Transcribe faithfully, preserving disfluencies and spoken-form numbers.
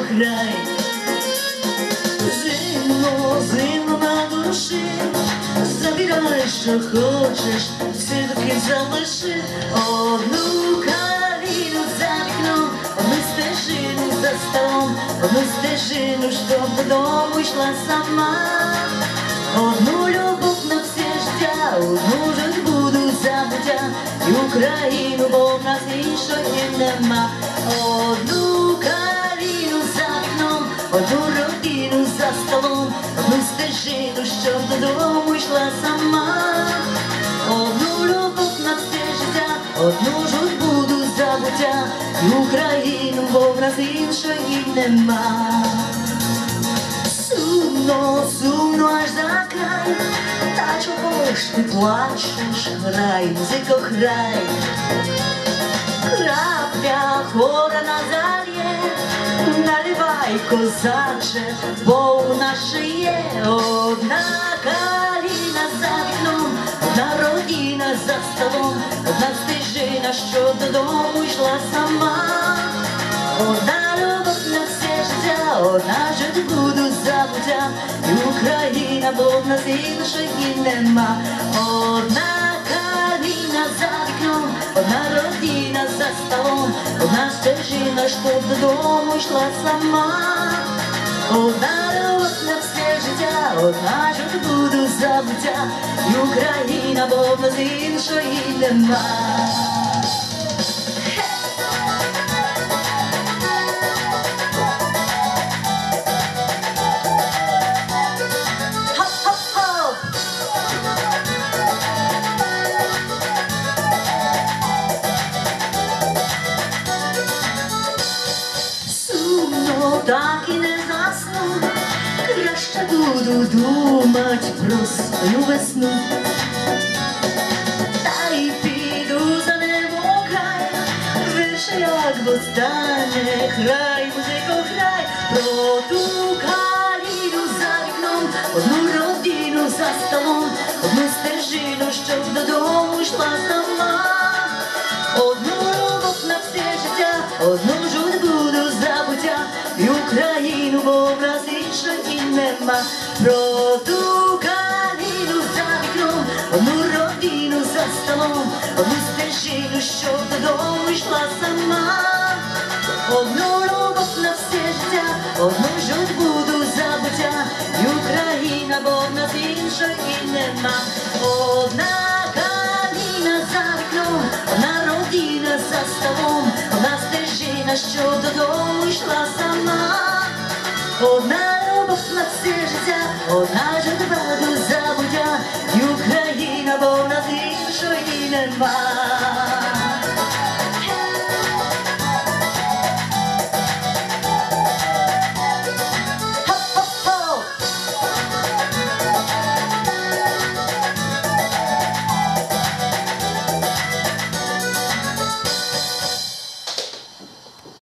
край. Зимно, зимно на душі, забирай, що хочеш, все-таки залиши одну калину за вікном, одну стежину за столом, одну стежину, щоб додому йшла сама. Одну любов на все життя, одну ж буду забуття, і Україну, бо в нас іншої нема. Одну калину за вікном, одну родину за столом, одну стежину, щоб додому йшла сама. Одну любов на все життя, одну ж буду забуття, і Україну, бо в нас іншої нема. Сумно, сумно аж за край, та чого ж ти плачеш, грай, музико, грай. Крапля хвора на зар'є, наливай, козаче, бо у нас є одна калина за вікном, одна родина за столом, одна стежина, що додому йшла сама. Одна любов на все життя, одна ж буду забуття, і Україна, бо в нас іншої нема. Одна калина за вікном, одна родина за столом, одна стежина, що додому йшла сама. Одна любов на все життя, одна ж буду забуття, і Україна, бо в нас іншої нема. Так і не засну, краще буду думать про свою весну. Та й піду за небо край, вище як востаннє, край, музико, край, про ту калину за вікном, одну родину за столом, одну стежину, щоб додому йшла сама. Одну любов на все життя, одну ж буду забуття, і Україну, бо в нас іншої нема. Про ту калину за вікном, одну родину за столом, одну стежину, щоб додому йшла сама. Одну любов на все життя, одну ж буду забуття, і Україна, бо в нас іншої нема. Одна калина за вікном, одна родина за столом, одна стежина, що додому йшла сама. Одна любов на все життя, одна ж